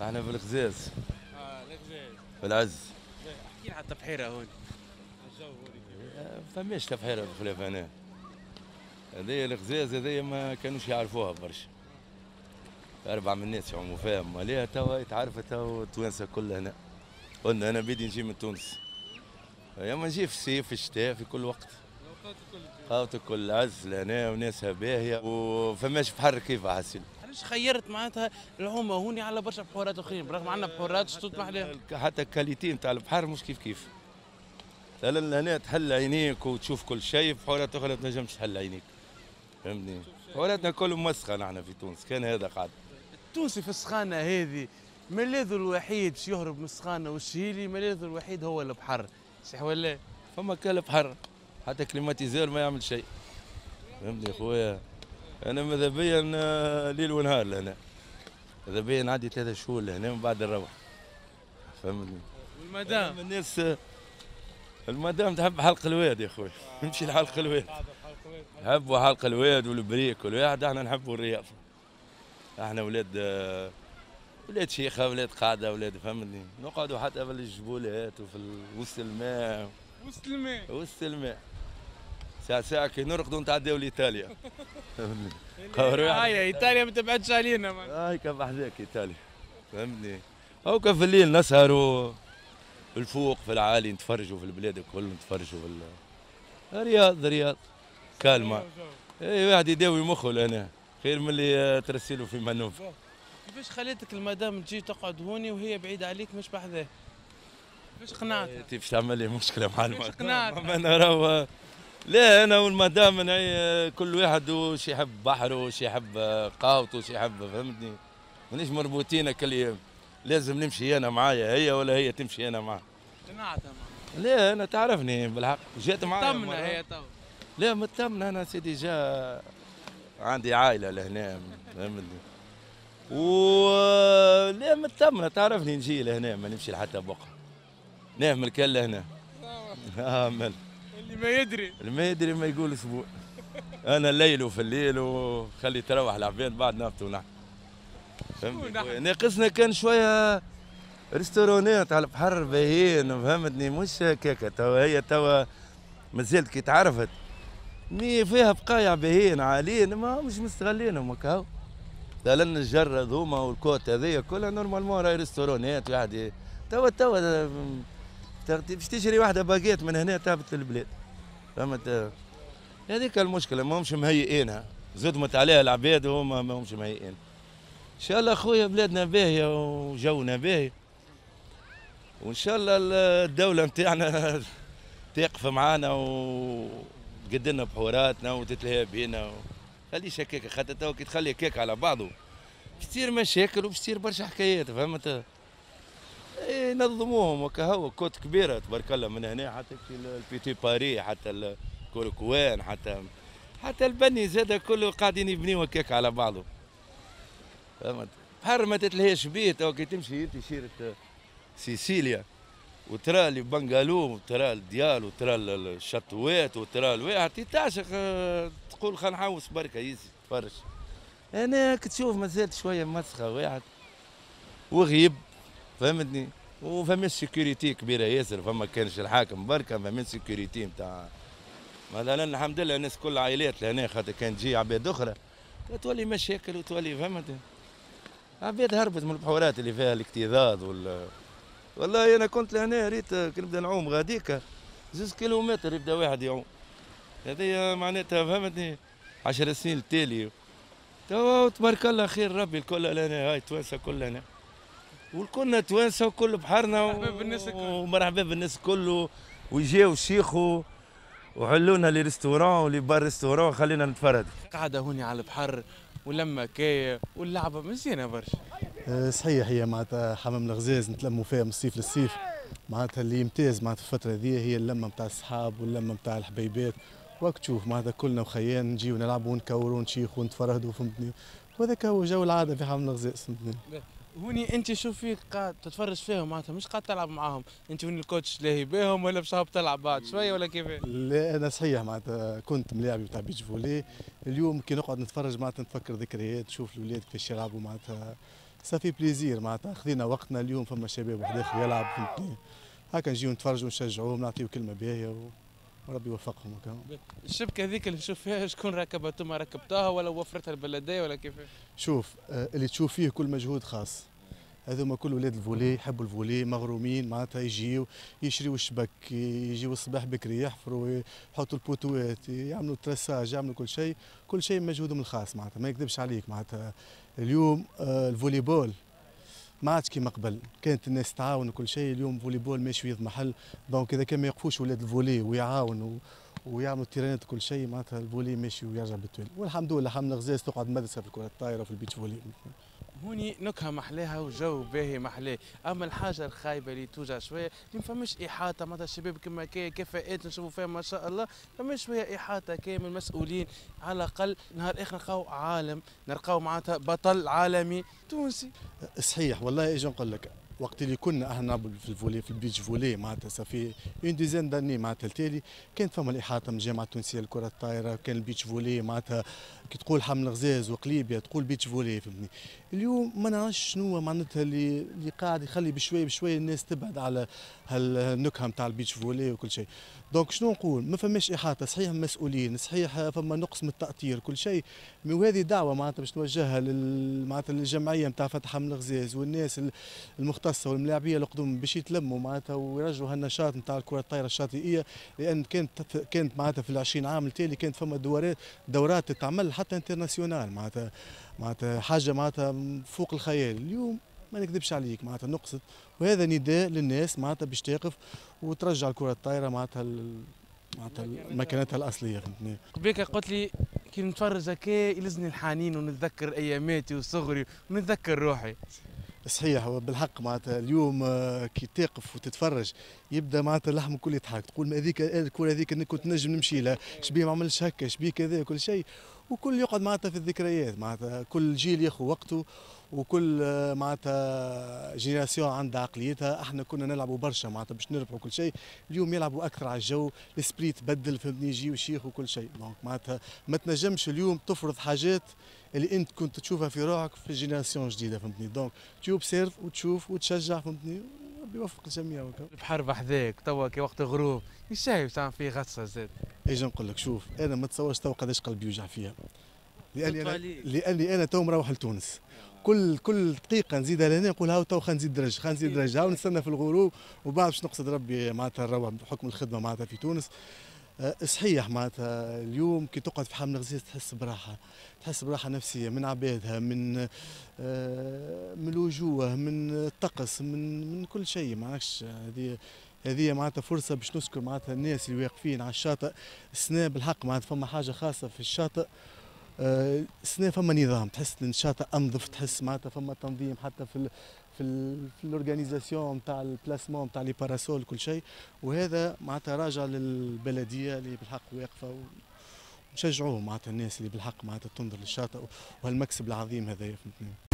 احنا في الخزاز. الغزال. في العز. احكي لي على التبحيره هون. الجو هوني كيف؟ فماش تبحيره بخلاف هنا. هذه الخزاز هذه ما كانوش يعرفوها برشا. أربع من الناس يعوموا فيها، أما ليها توا يتعرفت توا التوانسة كلها هنا. قلنا أنا بدي نجي من تونس. يا ما نجي في الصيف في الشتاء في كل وقت. خاوت الكل عز لهنا وناسها باهية وفماش بحر كيف حاسين. علاش خيرت معناتها العومه هوني على برشا بحورات اخرين برغم عندنا بحورات شطوط محلها؟ حتى الكاليتي نتاع البحر مش كيف كيف. لأن هنا تحل عينيك وتشوف كل شيء، في بحورات أخرى ما تنجمش تحل عينيك. فهمتني؟ بحوراتنا كلهم مسخة نحن في تونس، كان هذا قاعد. التونسي في السخانه هذه ملاذه الوحيد باش يهرب من السخانه والشهيلي، ملاذه الوحيد هو البحر، صح ولا؟ فما كان بحر حتى كليماتيزير ما يعمل شيء. فهمتني خويا؟ انا ماذا بيا ليل ونهار لهنا. ماذا بيا نعدي 3 شهور لهنا ومن بعد نروح. فهمتني؟ والمدام الناس المدام تحب حلق الواد يا خويا. نمشي لحلق الواد. نحبوا حلق الواد والبريك والواحد، احنا نحبوا الرياض. احنا ولاد شيخه، ولاد قاعده، ولاد فهمتني؟ نقعدوا حتى في الجبولات وفي وسط الماء. وسط الماء. وسط الماء. ساعة كي نرقدوا نتعداو لايطاليا. هاي ايطاليا ما تبعدش علينا. هاي كيف حذاك ايطاليا. فهمتني؟ هاكا في الليل نسهروا الفوق في العالي، نتفرجوا في البلاد الكل، نتفرجوا في رياض. رياض كالمة. اي واحد يداوي مخه لهنا خير من اللي ترسلوا في منوف. كيفاش خليتك المدام تجي تقعد هوني وهي بعيدة عليك مش بحذاه؟ كيفاش قنعت؟ انت باش تعمل لي مشكلة مع المدام؟ كيفاش قنعت؟ ما نراو. لا انا والمدام كل واحد وش يحب بحره وش يحب قاوته وش يحب، فهمتني؟ مانيش مربوطين كل يوم. لازم نمشي انا معايا هي ولا هي تمشي انا معاها. قنعتها. لا انا تعرفني بالحق، جات معايا طمنة هي تو. لا مطمنة انا سيدي، جا عندي عائلة لهنا، فهمتني؟ لا مطمنة، تعرفني نجي لهنا ما نمشي لحتى بقعة. نعمل كان لهنا. مال اللي ما يدري. اللي ما يدري ما يقول اسبوع. انا الليل وفي الليل وخلي تروح العباد بعد نهبطوا نحن. فهمتني؟ ناقصنا كان شويه ريستورونات على البحر باهيين، فهمتني؟ مش هكاكا توا، هي توا مازالت كي تعرفت مي فيها بقايع باهيين عاليين ما مش مستغلينهم هكا. لان الجر هذوما والكوت هذيا كلها نورمالمون راهي ريستورونات واحد. توا باش تشري واحده باقيت من هنا تهبط للبلاد. فهمت؟ هذيك المشكله ماهمش مهيئينها، زدمت عليها العباد وهما ماهمش مهيئين. ان شاء الله خويا بلادنا باهيه وجونا باهي، وان شاء الله الدوله نتاعنا تقف معانا وتقد لنا بحوراتنا وتتلهى بينا. خليش هكاك، خاطر توا كي تخلي هكاك على بعضه باش تصير مشاكل وباش تصير برشا حكايات. فهمت؟ ينظموهم وكا، هو كوت كبيره تبارك الله من هنا حتى البيتي باري، حتى الكوركوان، حتى البني زاد كله قاعدين يبنيو هكاك على بعضه. فهمت؟ بحر ما تتلهاش بيه. تو كي تمشي انت سيره سيسيليا وترى لي بنغالو وترى الديال وترى الشطوات وترى الواحد تعشق، تقول خلينا نحوس بركه يزي تفرج. انا كي تشوف مازالت شويه مسخه واحد وغيب. فهمتني؟ وفما سيكوريتي كبيره ياسر، فما كانش الحاكم بركه، فما سيكوريتي نتاع مثلا. الحمد لله الناس كل عائلات لهنا، خاطر كان تجي عباد اخرى تولي مشاكل وتولي. فهمت؟ عباد هربت من البحورات اللي فيها الاكتظاظ والله انا كنت لهنا ريت كي نبدا نعوم غاديكا 2 كيلومتر يبدا واحد يعوم. هذه معناتها فهمتني 10 سنين التالي. توا تبارك الله خير ربي الكل لنا، هاي توانسه كلنا والكلنا توانسه وكل بحرنا ومرحبا بالناس كله. ويجيو شيخو وحلونا لي ريستورون ولي بار ريستورون خلينا نتفرج. قاعدة هوني على البحر ولما كاية واللعبة مزيانة برشا. صحيح، هي معناتها حمام الغزاز نتلموا فيها من الصيف للصيف. معناتها اللي يمتاز معناتها في الفترة هذه هي اللمة نتاع الصحاب واللمة نتاع الحبيبات. وقت تشوف معناتها كلنا وخيان نجيو نلعبوا ونكوروا ونشيخوا ونتفرهدوا، فهمتني؟ وهذاك هو جو العادة في حمام الغزاز، فهمتني؟ هوني انت شوف فيك قاعد تتفرج فيهم معناتها مش قاعد تلعب معاهم، انت هوني الكوتش لاهي بيهم ولا باش تلعب بعد شويه ولا كيف؟ لا انا صحيح معناتها كنت ملاعبي بتاع بيتش فولي. اليوم كي نقعد نتفرج معناتها نتفكر ذكريات، نشوف الاولاد كيفاش يلعبوا معناتها صافي بليزير معناتها خذينا وقتنا اليوم، فما شباب واحد اخر يلعب فهمتني، هكا نجيو نتفرجوا ونشجعوهم نعطيو كلمه باهيه وربي يوفقهم هكا. الشبكه هذيك اللي نشوف فيها شكون ركبها؟ انتم ركبتوها ولا وفرتها البلديه ولا كيف؟ شوف اللي تشوف فيه كل مجهود خاص، هذوما كل ولاد الفولي يحبوا الفولي مغرومين معناتها، يجيو يشريوا الشبك، يجيو الصباح بكري يحفروا يحطوا البوتوات يعملوا ترساج يعملوا كل شيء مجهودهم الخاص معناتها، ما يكذبش عليك معناتها. اليوم الفولي بول ما عادش كيما قبل، كانت الناس تعاون وكل شيء، اليوم فولي بول ماشي يضمحل، دونك اذا كان ما يقفوش ولاد الفولي ويعاونوا ويعملوا تيرانات وكل شيء معناتها الفولي ماشي ويرجع بالتوالي، والحمد لله حمل غزاز تقعد مدرسه في الكره الطايره وفي البيتش فولي. هوني نكهه محلاها وجو باهي محلاه، اما الحاجه الخايبه اللي توجع شويه اللي ما فماش احاطه معناتها الشباب كما كفاءات نشوفوا فيها ما شاء الله، فماش شويه احاطه كامل مسؤولين، على الاقل نهار اخر نلقاو عالم، نلقاو معناتها بطل عالمي تونسي. صحيح والله اجي نقول لك، وقت اللي كنا احنا نلعبوا في الفولي في البيتش فولي معناتها صافي اون ديزين داني معناتها التالي، كانت فما الاحاطه من الجامعه التونسيه للكره الطايره، كان البيتش فولي معناتها كي تقول حمل غزاز وقليبيه تقول بيتش فولي فهمتني. اليوم ما نعرفش شنو معناتها اللي قاعد يخلي بشويه بشويه الناس تبعد على هالنكهه نتاع البيتش فولي وكل شيء. دونك شنو نقول، ما فماش احاطه، صحيح مسؤولين، صحيح فما نقص من التاطير كل شيء، وهذه دعوه معناتها باش نوجهها معناتها للجمعيه نتاع فتح حمل غزاز والناس المختصه والملاعبيه القدوم باش يتلموا معناتها ويرجعوا هالنشاط نتاع الكره الطايره الشاطئيه، لان كانت معناتها في ال20 عام التالي كانت فما دورات تتعمل حتى انترناسيونال معناتها حاجه معناتها فوق الخيال. اليوم ما نكذبش عليك معناتها نقصت، وهذا نداء للناس معناتها باش تقف وترجع الكره الطايره معناتها مكانتها الاصليه فهمتني. قبيلك قلت لي كي نتفرج هكا يلزني الحنين ونتذكر اياماتي وصغري ونتذكر روحي. صحيح بالحق معناتها اليوم كي تقف وتتفرج يبدا معناتها اللحم الكل يضحك، تقول هذيك الكره هذيك اني كنت نجم نمشي لها، شبيه ما عملش هكا، شبيه كذا كل شيء، وكل يقعد معناتها في الذكريات معناتها، كل جيل ياخذ وقته وكل معناتها جينيراسيون عندها عقليتها. احنا كنا نلعبوا برشا معناتها باش نربحوا كل شيء، اليوم يلعبوا اكثر على الجو، السبري تبدل فهمتني، يجيو شيخ وكل شيء، دونك معناتها ما تنجمش اليوم تفرض حاجات اللي انت كنت تشوفها في روحك في الجينيراسيون الجديده فهمتني، دونك تشوف سيرف وتشوف وتشجع فهمتني، ربي يوفق الجميع. البحر بحذاك توا كي وقت الغروب يشاي تعمل فيه غطسه زاد. ايش نقول لك، شوف انا ما تصورش تو قداش قلبي يوجع فيها، لاني انا تو مروح لتونس، كل دقيقه نزيدها لهنا نقول هاو تو خلينا نزيد درجه هاو نستنى في الغروب وبعد باش نقصد ربي معناتها نروح بحكم الخدمه معناتها في تونس. صحيح معناتها اليوم كي تقعد في حمل غزاز تحس براحه نفسيه من عبادها، من الوجوه، من الطقس، من كل شيء. ما هذه معناتها فرصه باش نذكر معناتها الناس اللي واقفين على الشاطئ. السنه بالحق معناتها فما حاجه خاصه في الشاطئ، السنه فما نظام، تحس ان الشاطئ انظف، تحس معناتها فما تنظيم حتى في الاورغانيزاسيون نتاع البلاسمون نتاع لي باراسول كل شيء، وهذا معناتها راجع للبلديه اللي بالحق واقفه، ونشجعوهم معناتها الناس اللي بالحق معناتها تنظر للشاطئ وهالمكسب العظيم هذايا فهمتني.